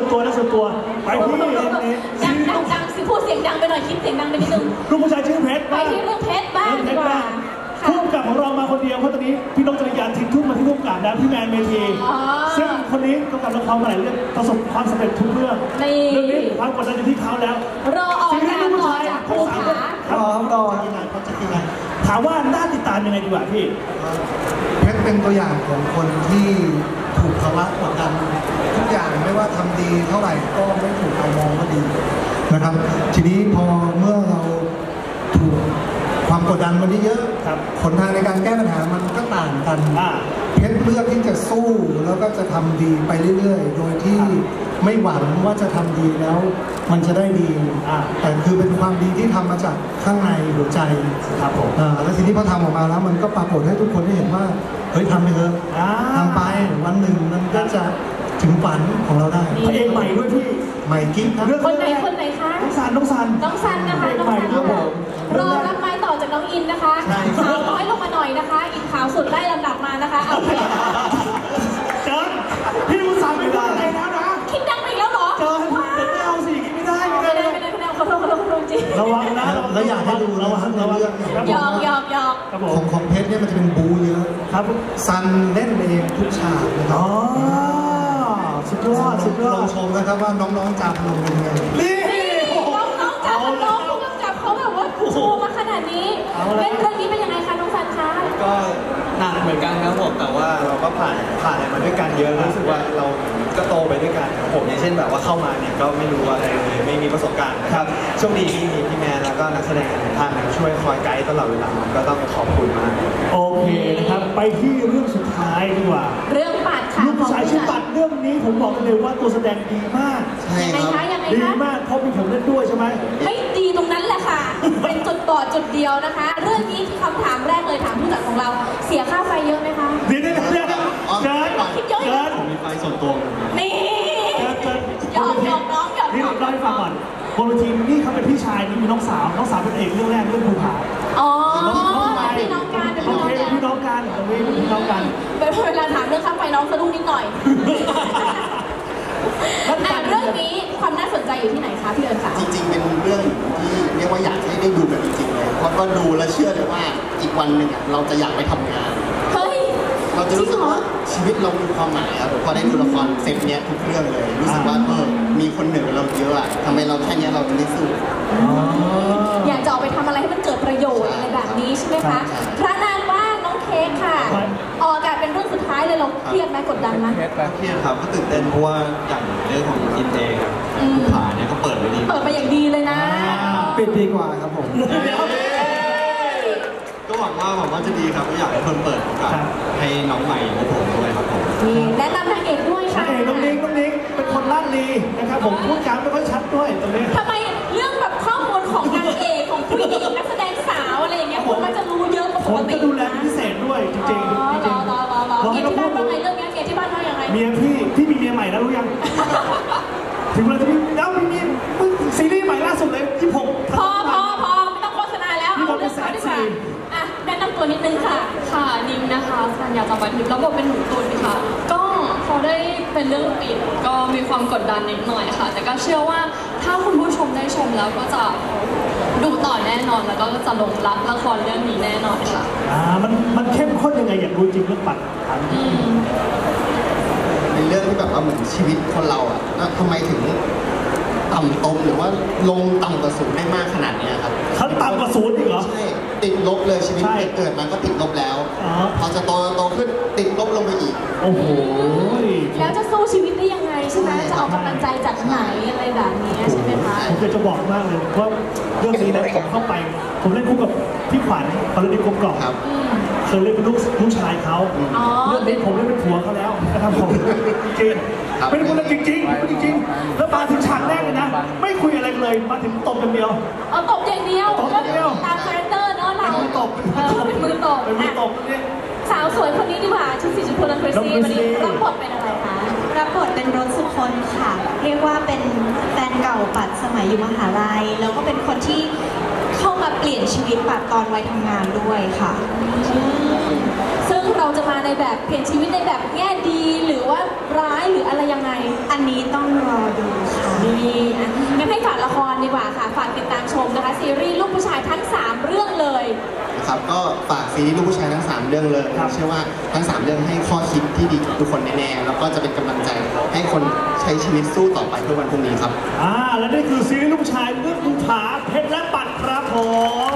ตัวไปที่ดังสิพูดเสียงดังไปหน่อยคิดเสียงดังไปนิดนึงลูกผู้ชายชื่อเพชรไปที่เรื่องเพชรบ้างดีกว่าผู้กำกับของเรามาคนเดียวเพราะตอนนี้พี่นกจริยาทิ้งทุ่มมาที่ผู้กำกับนะพี่แมนเมทีซึ่งคนนี้กำกับละครมาหลายเรื่องประสบความสำเร็จทุกเรื่องนี้ความกดดันอยู่ที่เขาแล้วรอออกงานต่อจากภูผารอยังไงเขาจะยังไงถามว่าน่าติดตามยังไงดีกว่าพี่เพชรเป็นตัวอย่างของคนที่ถูกภาวะกดดันทุกอย่างไม่ว่าทำดีเท่าไหร่ก็ไม่ถูกเอามองว่าดีนะครับทีนี้พอเมื่อเราถูกความกดดันมันเยอะผลทางในการแก้ปัญหามันก็ต่างกันเพชรเลือกที่จะสู้แล้วก็จะทำดีไปเรื่อยๆโดยที่ไม่หวังว่าจะทำดีแล้วมันจะได้ดีแต่คือเป็นความดีที่ทำมาจากข้างในหัวใจครับผมแล้วทีนี้พอทำออกมาแล้วมันก็ปรากฏให้ทุกคนได้เห็นว่าเฮ้ยทำไปเถอะทำไปวันหนึ่งมันก็จะถึงฝันของเราได้พระเอกใหม่ด้วยพี่ใหม่กิ๊กครับคนไหนคะน้องซันนะคะน้องซันรอรับไม้ต่อจากน้องอินนะคะขาวน้อยลงมาหน่อยนะคะอินขาวสุดได้ลำดับมานะคะเอาไปเจินพี่ดูซันไม่ได้แล้วนะคิดดังไปแล้วเหรอเจินไม่เอาสิไม่ได้ขอโทษจริงระวังนะแล้วอยากให้ดูระวังเรื่องของเพชรเนี่ยมันจะเป็นบูเยอะครับซันเล่นเองทุกฉากนะครับสุดยอดลองชมนะครับว่าน้องๆจับลงเป็นยังไงนี่น้องจับน้องผู้กำกับเขาแบบว่าโชว์มาขนาดนี้เล่นเรื่องนี้เป็นยังไงคะน้องซันคะก็หนักเหมือนกันครับผมแต่ว่าเราก็ผ่านอะไรมาด้วยกันเยอะรู้สึกว่าเราก็โตไปด้วยกันผมอย่างเช่นแบบว่าเข้ามาเนี่ยก็ไม่รู้อะไรเลยไม่มีประสบการณ์นะครับโชคดีที่มีพี่แมนแล้วก็นักแสดงท่านช่วยคอยไกด์ตลอดเวลาก็ต้องขอบคุณมากโอเคนะครับไปที่เรื่องสุดท้ายดีกว่าเรื่องปัดค่ะลูกชายชื่อปัดเรื่องนี้ผมบอกเลยว่าตัวแสดงดีมากยังไงคะดีมากเพราะมีผมเล่นด้วยใช่ไหมไม่ดีตรงนั้นแหละค่ะเป็นจุดบอดจุดเดียวนะคะเรื่องนี้คำถามแรกเลยถามผู้จัดของเราเสียค่าไฟเยอะไหมคะเดี๋ยวคิดเยอะผมมีไฟส่วนตัวนี่ยอมน้องนี่เราได้ฟังก่อนบนเวทีนี่เขาเป็นพี่ชายนี่มีน้องสาวเป็นเอกเรื่องแรกเรื่องภูผาพี่น้องกันโอเคพี่น้องกันตรงนี้พี่น้องกันเป็นเวลาถามเรื่องค่าไฟน้องสะดุ้งนิดหน่อยเรื่องนี้ความน่าสนใจอยู่ที่ไหนคะพี่เอิญคะจริงๆเป็นเรื่องที่เรียกว่าอยากให้ได้ดูแบบจริงๆเลยเพราะก็ดูแล้วเชื่อเลยว่าอีกวันหนึ่งเราจะอยากไปทำงานเราจะรู้สึกว่าชีวิตเรามีความหมายครับพอได้ดูละครเซตเนี้ยทุกเรื่องเลยรู้สึกว่ามีคนเหนือเราเยอะทำไมเราแค่นี้เราจะไม่สู้อยากจะออกไปทำอะไรให้มันเกิดประโยชน์อะไรแบบนี้ใช่ไหมคะพระนางว่าน้องเค้กค่ะออกอากาศเป็นเรื่องสุดท้ายเลยเราเครียดไหมกดดันไหมเครียดครับก็ตื่นเต้นเพราะว่าอย่างเรื่องของอินเองภูผาเนี่ยก็เปิดไปดีเปิดไปอย่างดีเลยนะปิดดีกว่าครับผมก็หวังว่าจะดีครับก็อยากให้คนเปิดโอกาสให้น้องใหม่ของผมด้วยครับผมแนะนำนางเอกด้วยค่ะน้องนิกเป็นคนล่างลีนะครับผมพูดจาไม่ค่อยชัดด้วยตรงนี้ทำไมเรื่องแบบข้อมูลของนางเอกของผู้หญิงนักแสดงสาวอะไรอย่างเงี้ยคนมันจะรู้เยอะกว่าปกติผมจะดูแลพิเศษด้วยจริงเราให้ที่บ้านว่าไงเรื่องนี้เกที่บ้านว่ายังไงเมียพี่มีเมียใหม่แล้วรู้ยังถึงเวลาจะมีแล้วมีซีรีส์ใหม่ล่าสุดเลยที่ผมพอไม่ต้องโฆษณาแล้วเอาเรื่องเขาดีกว่าแนะนำตัวนิดนึงค่ะนิมนะคะสัญญาจำปาทิพย์แล้วบทเป็นหนูตุลค่ะก็พอได้เป็นเรื่องปิดก็มีความกดดันนิดหน่อยค่ะแต่ก็เชื่อว่าถ้าคุณผู้ชมได้ชมแล้วก็จะดูต่อแน่นอนแล้วก็จะลงรักละครเรื่องนี้แน่นอนค่ะมันเข้มข้นยังไงอยากรู้จริงเรื่องปัดเป็นเรื่องที่แบบเหมือนชีวิตคนเราทำไมถึงต่ำตมหรือว่าลงต่ำกว่าศูนย์ได้มากขนาดนี้ครับเขาต่ำกว่าศูนย์อีกเหรอใช่ติดลบเลยชีวิตเกิดมาก็ติดลบแล้วพอจะโตขึ้นติดลบลงไปอีกโอ้โหแล้วจะสู้ชีวิตได้ยังไงใช่ไหมจะเอากำลังใจจากไหนอะไรแบบนี้ใช่ไหมคะผมจะบอกมากเลยว่าเรื่องนี้นะผมเข้าไปผมเล่นคู่กับพี่ขวัญเขาเล่นในกลมกล่อมเคยเล่นเป็นลูกชายเขาเรื่องนี้ผมเล่นเป็นผัวเขาแล้วนะครับผมจริงเป็นคนจริงแล้วมาถึงฉากแรกเลยนะไม่คุยอะไรเลยมาถึงตบอย่างเดียวตบอย่างเดียวตามคาแรคเตอร์เนาะเราตบเป็นมือตบนี่สาวสวยคนนี้ดีกว่าชุดสีชมพูและคริสตี้วันนี้รับบทเป็นอะไรคะรับบทเป็นรสสุคนค่ะเรียกว่าเป็นแฟนเก่าปัดสมัยอยู่มหาลัยแล้วก็เป็นคนที่เข้ามาเปลี่ยนชีวิตปัดตอนวัยทำงานด้วยค่ะซึ่งเราจะมาในแบบเปลี่ยนชีวิตในแบบแง่ดีหรือว่าร้ายหรืออะไรยังไงอันนี้ต้องรอดูติดตามชมนะคะซีรีส์ลูกผู้ชายทั้ง 3 เรื่องเลยครับก็ฝากซีรีส์ลูกผู้ชายทั้ง3เรื่องเลยเชื่อว่าทั้ง3เรื่องให้ข้อคิดที่ดีกับทุกคนแน่ๆแล้วก็จะเป็นกำลังใจให้คนใช้ชีวิตสู้ต่อไปเพื่อวันพรุ่งนี้ครับและนี่คือซีรีส์ลูกผู้ชายเรื่องภูผาเพชรและปัดครับผม